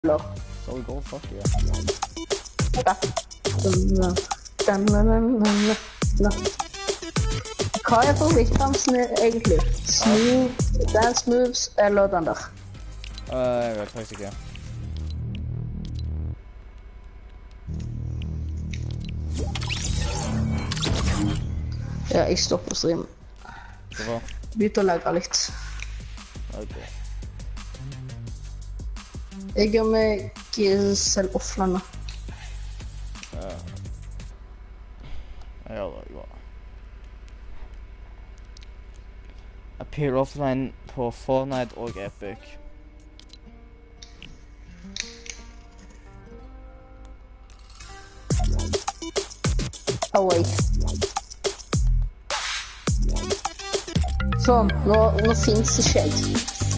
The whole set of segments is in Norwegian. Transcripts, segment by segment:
So we go fuck yeah. Okay. Hva er favorittdansene egentlig? Smooth, dance moves eller den der? Jeg vet faktisk ikke. Ja, jeg stopper streamen. Hvorfor? Begynte å lagre litt. Ok. Jeg gjør meg selv offline. Jeg gjør det, jo. Appear offline på Fortnite og Epic. Away. Sånn, nå finnes det ikke jeg.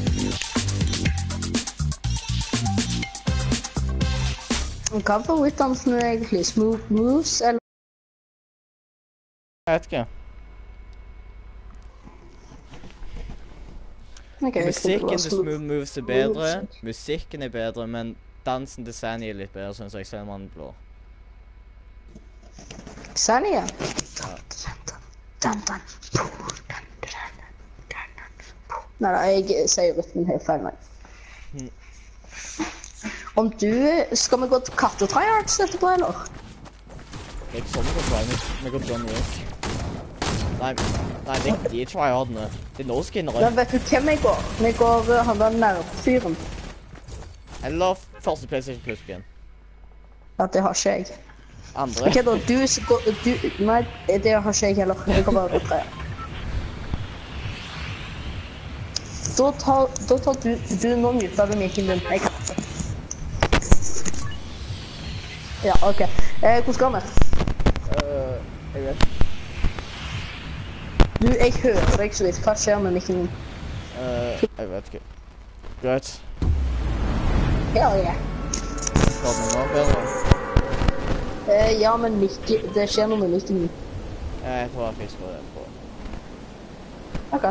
Hva er favorittdansen egentlig? Smooth moves, eller? Jeg vet ikke. Okay, Musikken til Smooth Moves er bedre, musikken er bedre, men dansen til Sandy er litt bedre, synes jeg, selv om han blå. Sandy, ja? Nei, jeg sier rytmen helt feil, nei. Om du, skal vi gå til kattetryhards etterpå, eller? Det er ikke sånn vi går tryhard, vi går John Wick. Nei, det er ikke de tryhardene. Det er no-skinnere. Men vet du hvem jeg går? Vi går han der nerdfyren. Eller første PlayStation Plus igjen. Ja, det har ikke jeg. Andre? Ok da, nei, det har ikke jeg heller. Jeg kan bare gå tre. Da tar du nå muter du mikken din. Jeg kan ikke. Ja, ok. Hvor skal vi? Jeg vet. Du, jeg hører deg så vidt. Hva skjer med mikken din? Jeg vet ikke. Greit. Ja, ja. Skal du nå bedre? Ja, men det skjer noe med mikken din. Jeg tror jeg fisker det på. Ok.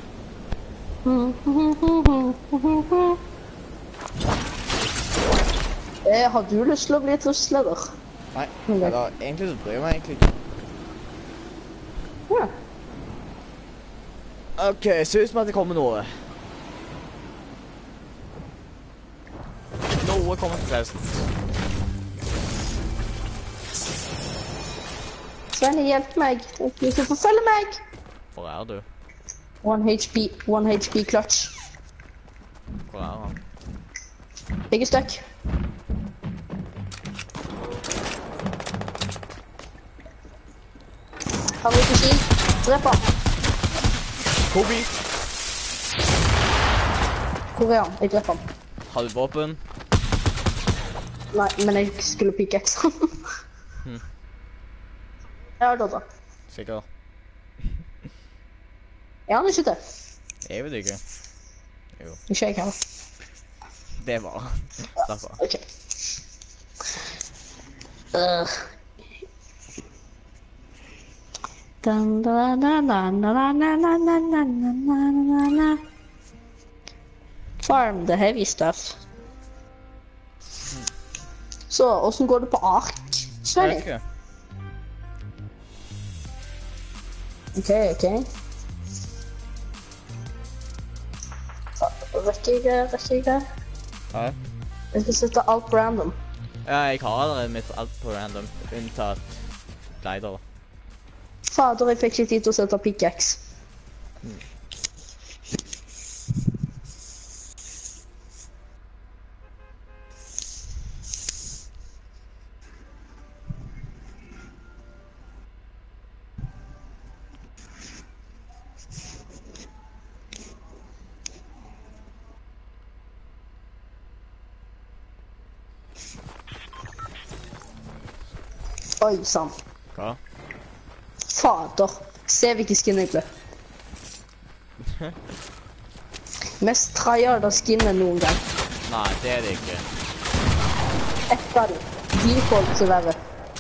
Har du lyst til å bli trusleder? Nei, eller egentlig så bryr jeg meg egentlig ikke. Ja. Ok, ser ut som at det kommer noe. Noe kommer til festen. Svenny, hjelp meg. Du skal forfølge meg. Hvor er du? 1 HP clutch. Hvor er han? Jeg er stuck. Han vil ikke skill. Drep han. Kobe! Hvor er han? Jeg dreper han. Har du våpen? Nei, men jeg skulle pickaxe han. Ja, da. Sikker. Er han ikke det? Jeg vet ikke. Jo. Ikke jeg heller. Det var han. Slapp av. Ok. Farm the heavy stuff. Så, hvordan går det på ark, Svenny? Jeg vet ikke. Ok. Rekker jeg det? Nei. Jeg skal sette alt på random. Ja, jeg har allerede mitt alt på random, unntatt glider. Fader, jeg fikk ikke tid til å sette pickaxe. Oi, sann. Hva? Fader. Se hvilke skin jeg ble. Mest tryharda skinnet noen gang. Nei, det er det ikke. Et av dem. Default til verre.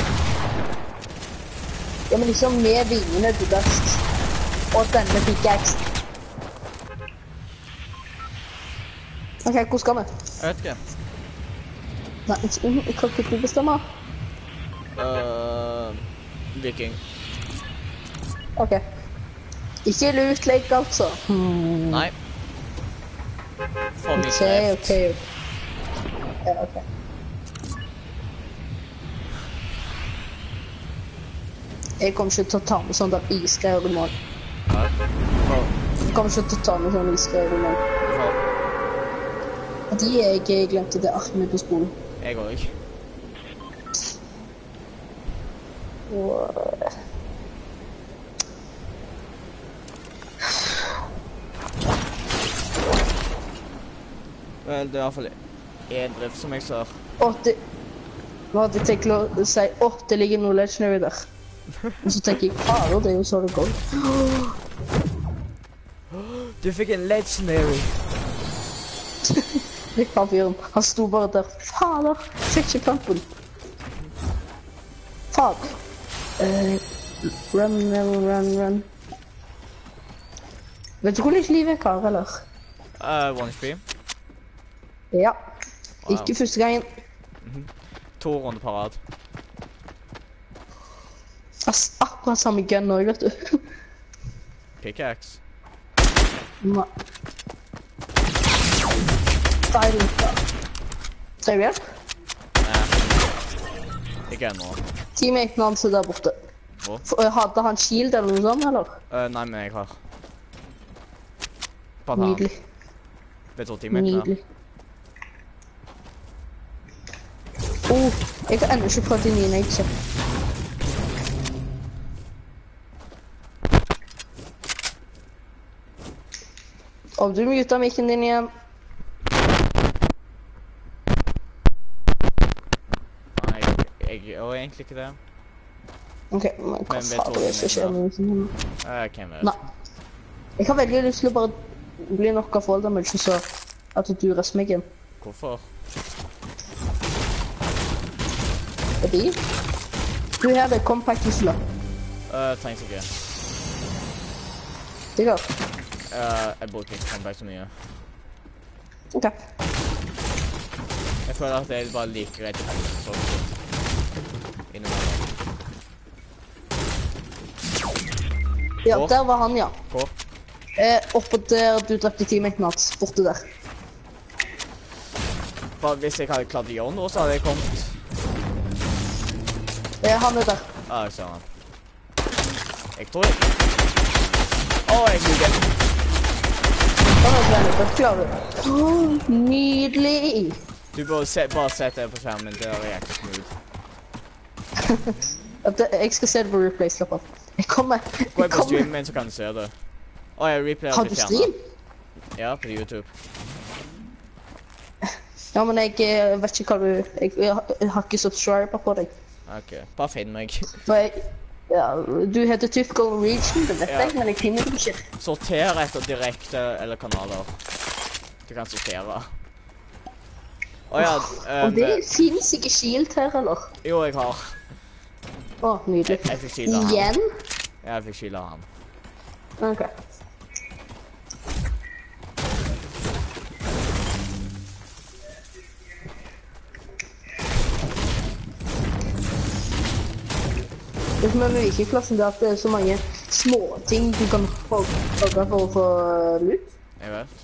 Ja, men liksom med vingene til dust. Og denne pickaxe. Ok, hvor skal vi? Jeg vet ikke. Nei, hva kan du bestemme? Viking. Ok. Ikke loot-lake, altså. Nei. For mye Ok. kreft. Ja, ok. Jeg kommer ikke til å ta med sånn der isgreier i morgen. Nei. Jeg kommer ikke til å ta med sånn isgreier i morgen. Hvorfor? Fordi jeg glemte det arket mitt på skolen. Jeg også. Vel, det er i hvert fall en drift som jeg ser. Nå hadde jeg tenkt å si, det ligger noe legendary der. Og så tenker jeg, fader, det er jo så det går. Du fikk en legendary. Fyren, han sto bare der. Fader, fikk ikke pumpen. Fader. Run. Vet du hvor litt liv jeg har, eller? One HP. Ja. Wow. Ikke første gangen. 2 runder på rad. Akkurat samme gun også, vet du. Pickaxe. Nei. Silent, da. Trenger du hjelp? Ikke ennå. Teammaten hans er der borte. Hvor? Hadde han shield eller noe sånt, eller? Nei, men jeg har. Bare ta han. Nydelig. Vet du hvor teammaten er? Nydelig. Jeg har ennå ikke prøvd i 9 nature. Om du muter mikken din igjen. Nei, jeg gjør egentlig ikke det. Ok, men hva Men vet du fader hvor er det som skjer med sånn? Hvem vet? Nei. Jeg har veldig lyst til å bare bli nok av fall damage, så at du resten meg igjen. Hvorfor? Fordi du her er compact isla. Trengs ikke. Sikker? Jeg bruker ikke comeback så mye. Ok. Jeg føler at det er bare like greit å komme så innimellom. Ja, der var han, ja. Hvor? Oppå der du drepte teammaten hans, borte der. Bare hvis jeg hadde klart å gjøre noe, så hadde jeg kommet. Han er der. Jeg ser han. Jeg tror jeg... jeg luger. Han er der, det klarer du. Nydelig! Du bør bare sette det på skjermen, det er jæklig smooth. Jeg skal se det på replay, slapp av. Jeg kommer. Gå inn på streamen min, så kan du se det. Jeg replayer Har du stream? Ja, på YouTube. Ja, men jeg vet ikke hva du... Jeg har ikke subscriber på deg. Ok, bare finn meg. Du heter Typical Norwegian, det vet jeg, men jeg finner det ikke. Sorter etter direkte eller kanaler. Du kan sortere. Og det finnes ikke shield her, eller? Jo, jeg har. Nydelig. Jeg fikk shield av han. Igjen? Ja, jeg fikk shield av han. Ok. Det som er med vikingklassen, det er at det er så mange små ting du kan hogge for å få loot. Jeg vet.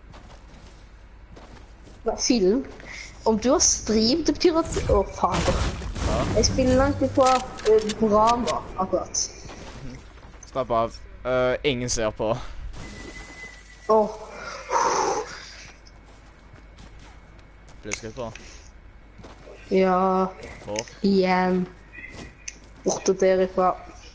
Nei, fillen. Om du har stream, det betyr at... fader. Ja. Jeg spiller langt ifra bra nå, akkurat. Slapp av. Ingen ser på. Blir skutt på? Ja. Hvor? Igjen. Borte derifra.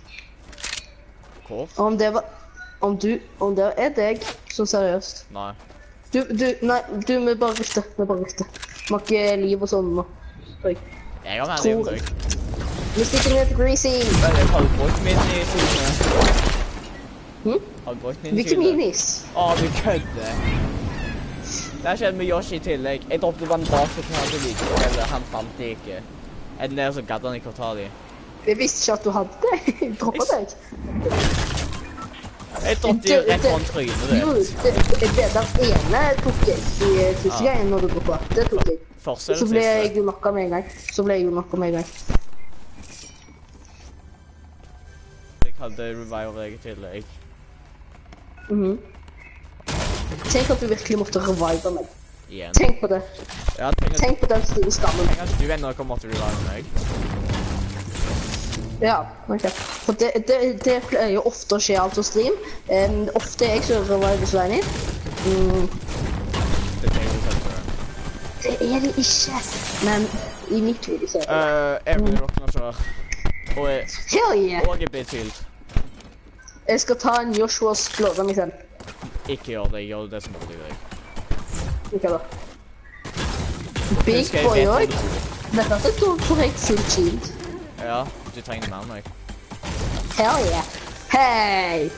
Hvor? Om det er deg, så seriøst. Nei. Nei, vi bare rykter, Vi har ikke liv og sånn nå. Jeg har med liv om deg. Vi stikker ned til Greasy! Jeg har brukt min i filmen. Har du brukt min i Hvilke filmen? minis? Du kødder. Det har skjedd med Yoshi i tillegg. Jeg droppet bare en bak til han til like, han fant det ikke. Er den der så gadd han ikke å ta de. Jeg visste ikke at du hadde det. Jeg droppet deg. Jeg droppet de rett foran trynet ditt. Jo, det der ene tok jeg i første gangen når du droppet. Det tok jeg. Første eller Så ble jeg siste? jo knocka med en gang. Jeg hadde revive jeg til deg. Tenk at du virkelig måtte revive meg. Igjen. Tenk på det. Ja, Tenk på den store skammen. tenk at du enda kommer til å revive meg. Ja, ok. For det pleier jo ofte å skje alt på stream. Ofte er jeg som reviver Sveini. Det tenker jeg selv på. Det er det ikke. Men i mitt hode så er det. Jeg blir råknet før. Og Hell yeah! jeg er betylt. Jeg skal ta en Joshuas blåda meg selv. Ikke gjør det som burde deg. Ok da. Big boy òg. Vet du at jeg tror jeg full shield? Ja, du trenger mer enn meg. Hell yeah. Hei!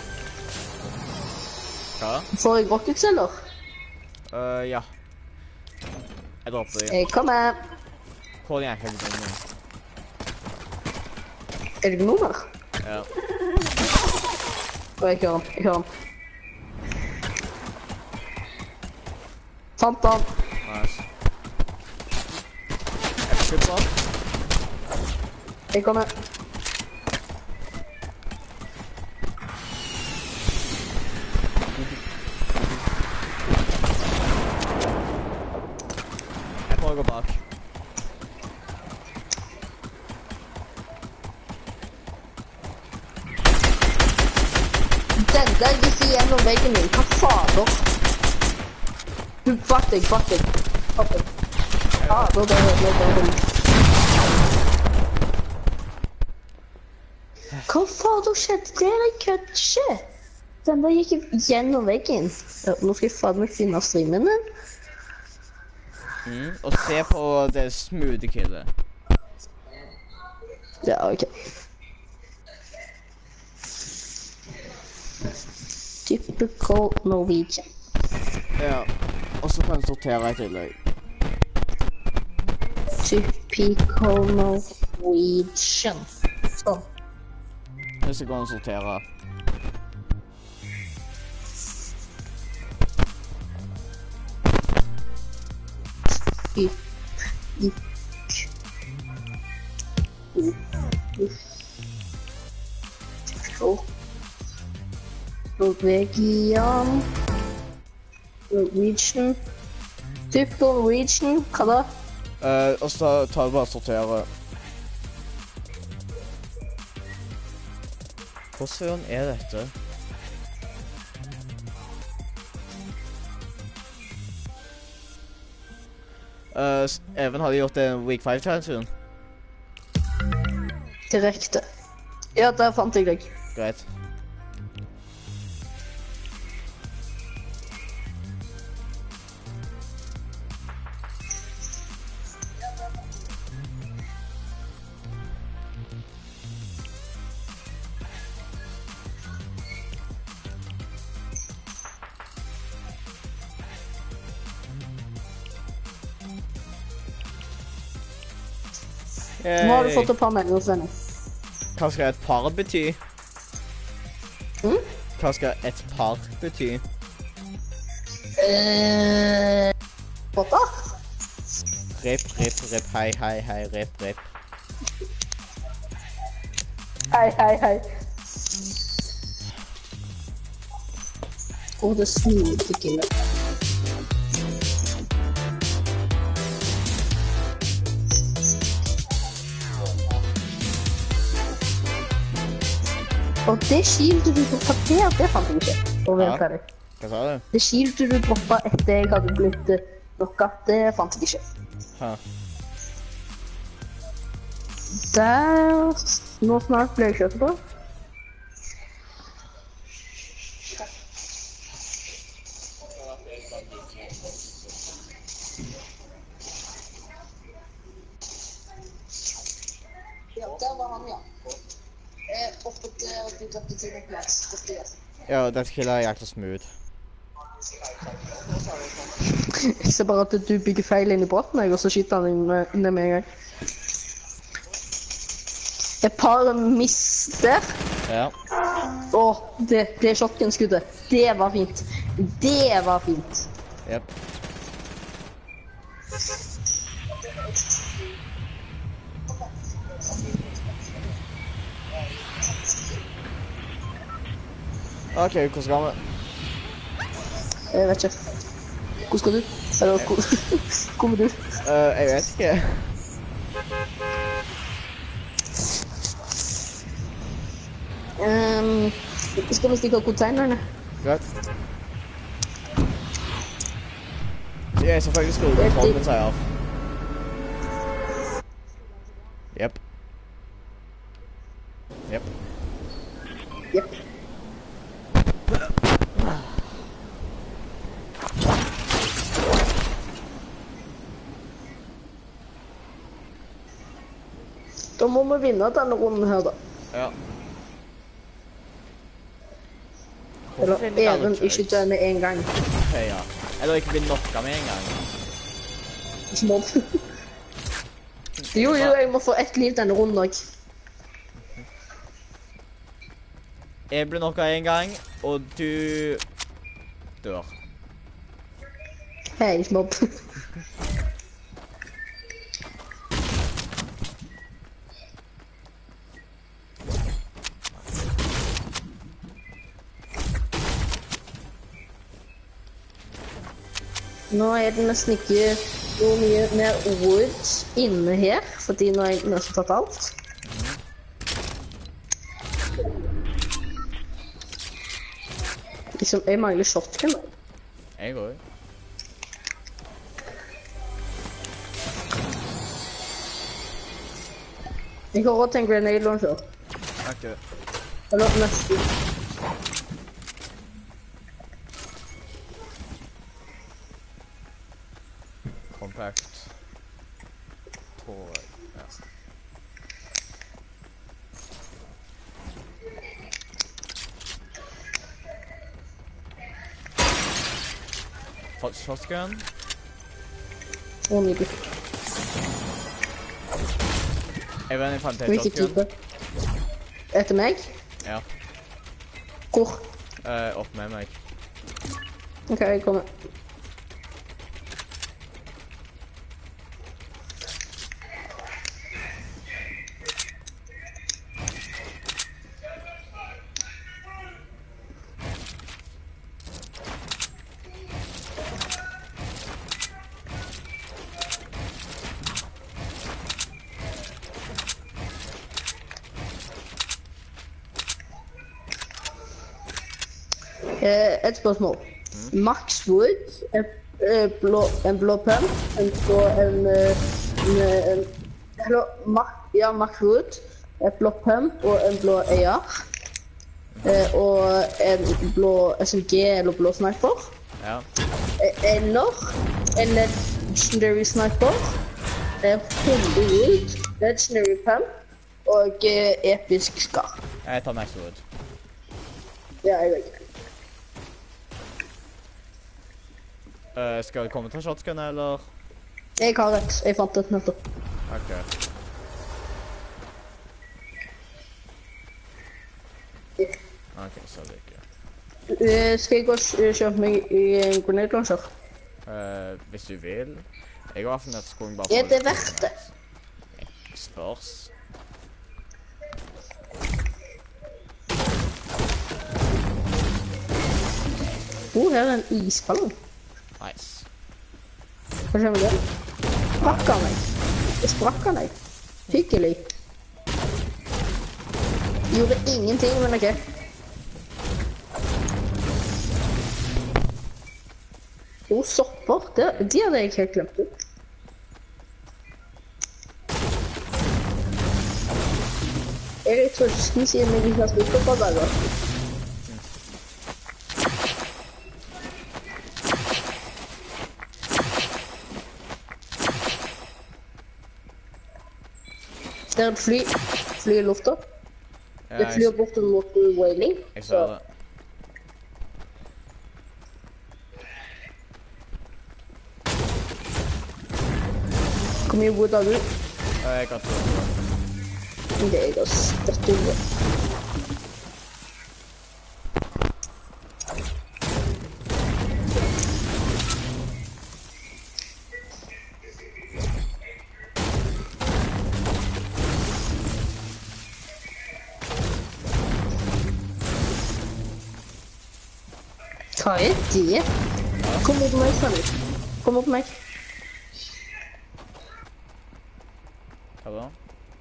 Hva? Får jeg rockets eller? Ja. Jeg dropper deg. Jeg kommer. Hvor er jeg helt nå? Er det nummer? Ja. Og jeg hører han. Fant han. Nice. Jeg skjøpper. Jeg kommer. Jeg prøver å gå bak. Den der gikk igjennom veggen min. Hva fader? Du, bak deg. Ja, da ble jeg. Hva fader skjedde? Det er en kødd ikke. Den der gikk gjennom veggen. Ja, nå skal jeg fader meg finne streamen din. Og se på det smoothie killet. Ja, ok. Typical Norwegian. Ja. Og så kan jeg sortere i tillegg. Typical Norwegian. Sånn. Hvis jeg går an å sortere. Typical Norwegian. Typical Norwegian. Hva da? Og så tar du bare sortere. Hvor søren er dette? Even, har de gjort en Week 5-challenge? Direkte. Ja, der fant jeg deg. Greit. Nå har du fått et par meldinger, Svenny. Hva skal et par bety? Hva skal et par bety? Båta? Rip, hei, rip. Hei. Og det smoothie killet. Og det skiltet du droppa der, det fant jeg ikke. Ja. Hva sa du? Det skiltet du droppa etter jeg hadde blitt knocka, det fant jeg ikke. Hæ? Der... Nå snart ble jeg kjøpt på. Ja, der var han, ja. Oppe til å bygge opp til en plass. Ja, dette killet er jækla smooth. Jeg ser bare at du bygger feil inn i båten, og så skyter han inn med en gang. Et par miss der. Ja. Åh, det shotgun-skuddet. Det var fint. Jep. OK, hvor skal vi? Jeg vet ikke. Hvor skal du? Eller hvor kommer du? Jeg vet ikke. Skal vi stikke av containerne? Greit. Så jeg selvfølgelig skrur kontrollen min, sier jeg. Jepp. Jepp. Jepp. Da må vi vinne denne runden her, da. Ja. Eller even ikke dø med en gang. Okay, ja. Eller ikke bli knocka med en gang. Ikke mobb. Jo, jeg må få ett liv denne runden også. Jeg blir knocka en gang, og du dør. Hei, ikke mobb. Nå er det nesten ikke noe mye mer wood inne her, fordi nå har jeg nesten tatt alt. Liksom, jeg mangler shotgun. Jeg går. Jeg har råd til en grenade launcher. Ok. Eller nesten. Compact. Toy. Ja. Fått shotgun. Ordentlig. Jeg vet ikke, fant Hvilken type? Etter meg? Ja. Hvor? Opp med meg. Ok, jeg kommer. Et spørsmål. Max wood, en blå pen, Max wood, et blå pen og en blå AR. Og en blå SMG eller blå sniper. Ja. Eller en legendary sniper. 100 wood, legendary pen og episk skar. Jeg tar Max Wood. Ja, jeg vet ikke. Skal vi komme til shotgun, eller? Jeg har rett. Jeg fant det nettopp. Ok. Ok, så det ikke. Skal jeg gå og kjøpe meg en grenade launcher? Hvis du vil. Jeg har funnet skoen bare Er det verdt det? Spørs. Her er en isballong. Nice. Hva skjer med det? Sprakk han meg? Det sprakk han meg. Hyggelig. Gjorde ingenting, men ok. Sopper. De hadde jeg helt glemt ut. Jeg er i trøsten siden jeg ikke har spilt på dager. Det er et fly i lufta. Det flyr bort mot whaling. Jeg ser det. Hvor mye wood har du? Jeg har 2. Det er jeg støtt under. Hva er det? Kom opp på meg, Svenny. Kom opp på meg. Hva da?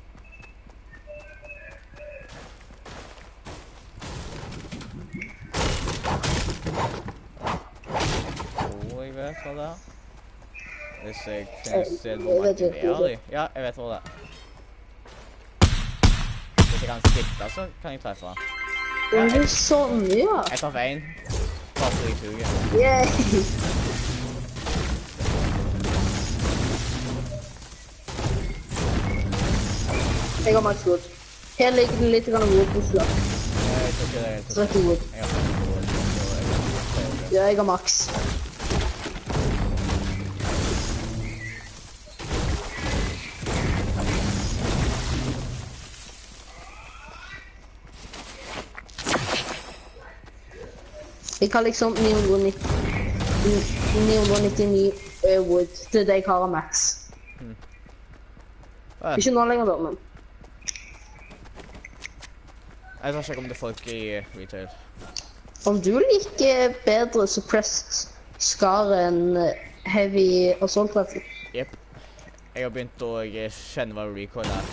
Jeg vet hva det er. Hvis jeg finner et sted hvor man aktiverer dem. Ja, jeg vet hvor det er. Hvis jeg kan sikte, så kan jeg treffe. Det er sånn, ja. Jeg traff en. Bare så jeg suger. Yay! Jeg har max wood. Her ligger det litt grann wood på slag. Jeg tror ikke det. Så er det wood. Jeg har ikke wood. Ja, jeg har max. Jeg har liksom 999 wood. Det er det jeg har av max. Ikke nå lenger da, men... Jeg skal sjekke om det er folk i retail. Om du liker bedre suppressed scar enn heavy assault rifle? Jep. Jeg har begynt å kjenne hva recoil er.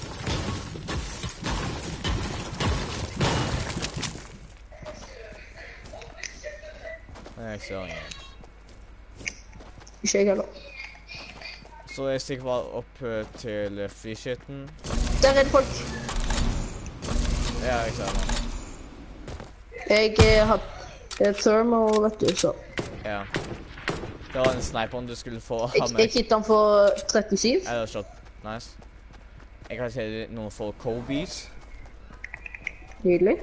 Jeg ser ingen. Ikke jeg heller. Så jeg stikker bare opp til flyskytten. Der er det folk. Ja, jeg ser det. Jeg har thermal, vet du, så. Ja. Det var en sniperen du skulle få av meg. Jeg hittet han for 37. Ja, det var shot. Nice. Jeg kan se noen for Kobe's. Nydelig.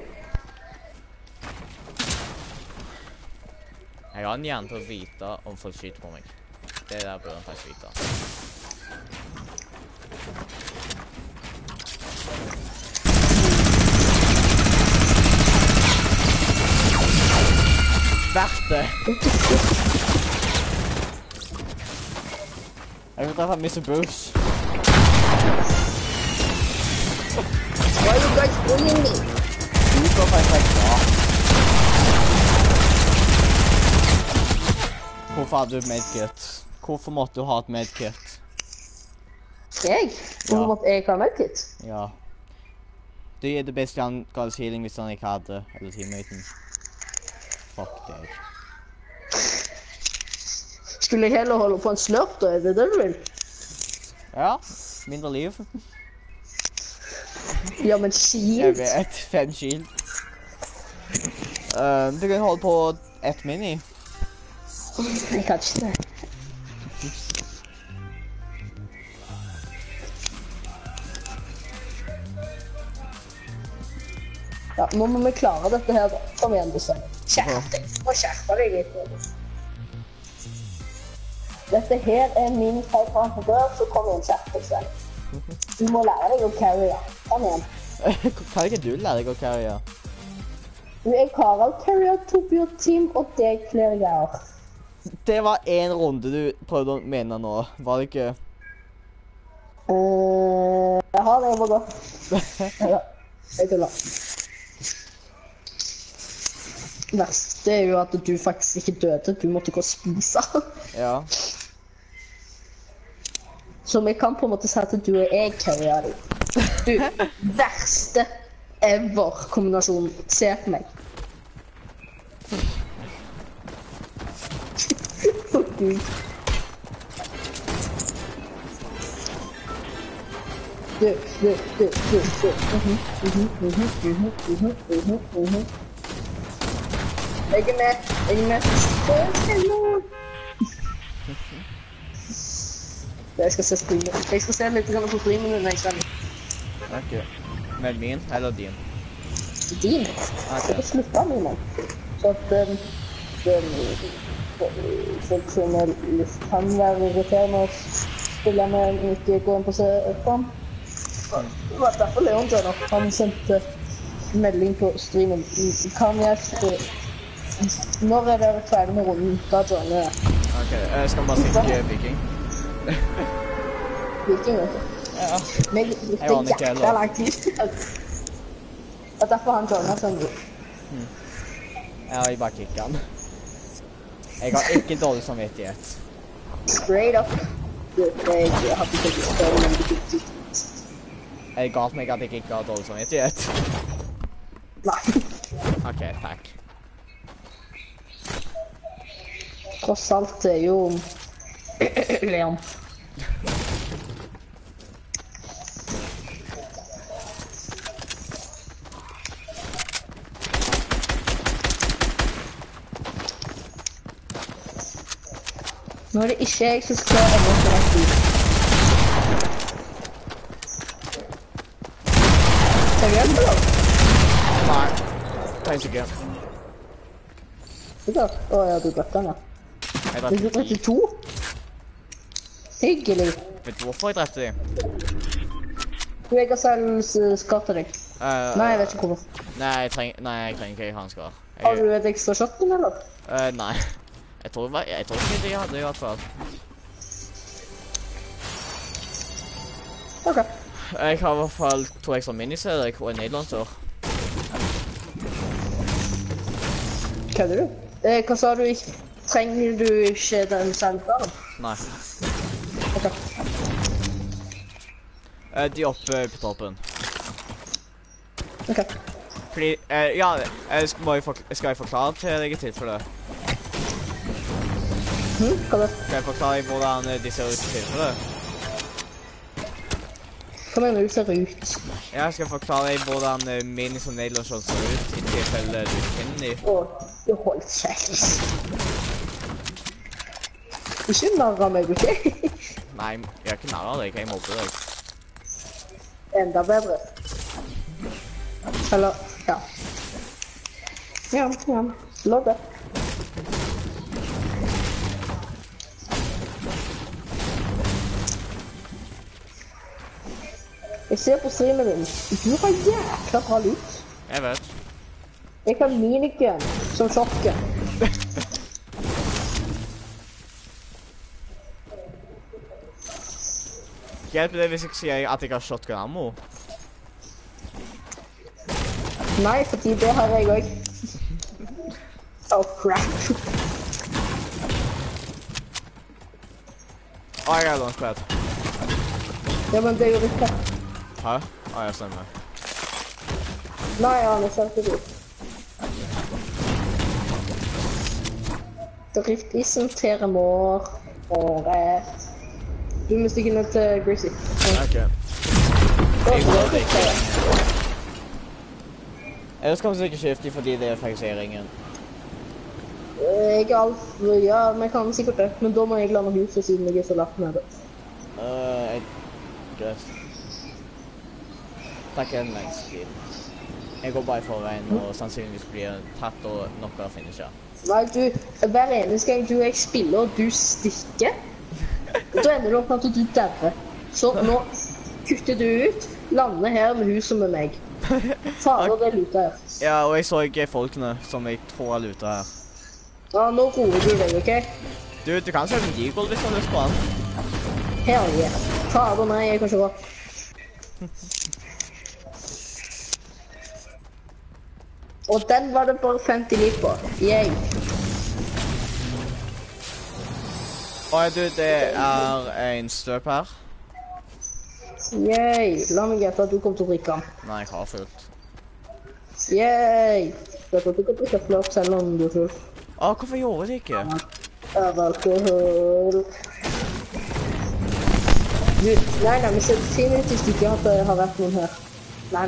Jeg har en hjerne til å vite om folk skyter på meg. Det der bør han faktisk vite. Verdt det! Jeg vil treffe Mr. Bruce. Why are you guys bullying me? Du står faktisk bra. Hvorfor hadde du medkit? Hvorfor måtte du ha et medkit? Jeg? Hvorfor måtte jeg ha medkit? Ja. Det er det beste han ga oss healing hvis han ikke hadde, eller teammaten. Fuck deg. Skulle jeg heller holde på en slurp da, er det det du vil? Ja, mindre liv. Ja, men shield. Jeg vet, 5 shield. Du kan holde på 1 mini. Jeg kan ikke det. Ja, nå må vi klare dette her da. Kom igjen, du ser. Skjerp deg. Må skjerpe deg litt. Dette her er min feil for ambassadør, så kom igjen, skjerp deg selv. Du må lære deg å carrye. Kom igjen. Kan ikke du lære deg å carrye? Jeg har alt carrier, Topio Team, og det flere greier. Det var en runde du prøvde å mene nå, var det ikke? Jeg har det, jeg må gå. Ja, jeg tuller. Verst er jo at du faktisk ikke døde, du måtte gå og spise. Ja. Så vi kan på en måte si at du og jeg carrier deg. Du, verste ever kombinasjonen. Se på meg. Du. Jeg er med. Jeg skal se streamen. Jeg skal se litt på streamen når jeg ser. Ok. Med min eller din? Din? Ok. Jeg skal slutte med min. Så at folk som kan være irriterende og spille med ikke gå inn på C-fram. Det var derfor Leon joiner. Han sendte melding på streamen. Kan jeg... Når er dere ferdig med runden? Da joiner jeg. Ok, jeg skal bare sikke viking. Viking, vet du. Ja. Men det er jækla lang tid. Det er derfor han joiner sånn. Ja, jeg bare kikker han. Jeg har ikke dårlig samvittighet. Straight up. Jeg hadde ikke lyst til å gjøre det. Er det galt meg at jeg ikke har dårlig samvittighet? Nei. Ok, takk. Tross alt det er jo Leon. Nå er det ikke jeg som skal ende på rett tid. Skal du hjelpe da? Nei, tenk ikke. Ja, du drepte den, ja. Jeg Du drepte drepte de. 2? Hyggelig. Vet du hvorfor jeg drepte de? Jeg har selv skatt til deg. Nei, jeg vet ikke hvorfor. Nei, jeg trenger ikke han skal. Har du et ekstra shotgun, eller? Nei. Jeg tror ikke de hadde i hvert fall. Ok. Jeg har i hvert fall 2 ekstra miniserier og en nederlandser. Kødder du? Hva sa du? Trenger du ikke den senderen? Nei. Ok. De er oppe på toppen. Ok. Fordi, ja, skal jeg forklare til deg i tilfelle? Hva da? Skal jeg forklare hvordan de ser ut i tilfelle? Hva mener du ser ut? Jeg skal forklare deg hvordan minis og nederlandser ser ut i tilfelle du finner de. Du holdt kjeft. Ikke narre meg, ok? Nei, jeg er ikke nær av deg, jeg mobber deg. Enda bedre. Eller, ja. Ja. Lov det. Jeg ser på streamen din. Du har jækla bra lut. Jeg vet. Jeg har minigun som shotgun. Hjelper det hvis jeg sier at jeg har shotgun ammo? Nei, fordi det har jeg også. Oh, crap. Jeg har launchpad. Ja, men det gjorde ikke. Hæ? Jeg stemmer. Nei, han er selvtillit. Driftisen, terremår og du må stikke ned til Greasy. Ok. Jeg må det ikke. Ellers kan vi sikkert skifte fordi det er fikseringen. Ja, men jeg kan sikkert det. Men da må jeg lande huset siden jeg er så lagt med det. Greit. Takk en lengst tid. Jeg går bare i forveien og sannsynligvis blir tatt og noe finisher. Nei, hver eneste gang du og jeg spiller og du stikker, da ender det opp med at du derre. Så nå kutter du ut, lander her med huset med meg. Fader, det luter her. Ja, og jeg så ikke folkene som jeg tror er luta her. Ja, nå roer du deg, ok? Du kan kjøpe en Deagle hvis du har lyst på den. Hell yeah. Fader, nei, jeg kan ikke gå. Og den var det bare 50 liv på. Yay. Oi, du, det er en støp her. Yay. La meg gjette at du kommer til å drikke den. Nei, jeg har fullt. Yay. Jeg tror du kan drikke flere selv om du er full. Hvorfor gjorde de ikke? Av alkohol. Du, nei, vi ser definitivt ikke at det har vært noen her. Nei.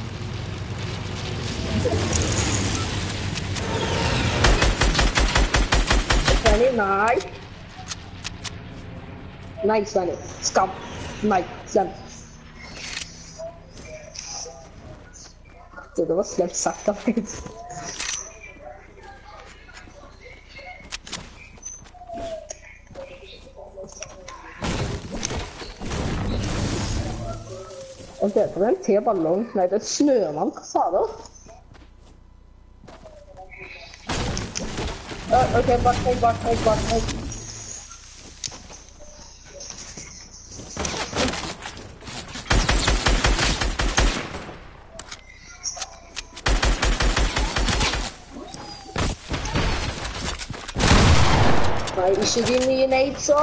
Svenny, nei. Nei, Svenny. Skam. Nei, Svenny. Det var slemt sagt av meg. Og det er en T-ballong. Nei, det er en snømann. Hva sa du? Ok, bak meg. Nei, ikke de nye nadesa.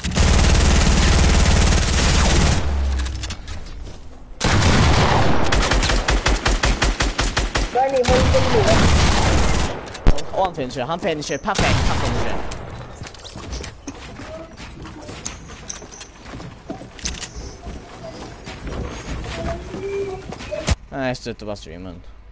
Nei, ni må ikke lure. Å, han finner ikke. Han finner ikke. Perfekt. Han finner ikke. Nei, jeg støtter bare streamen.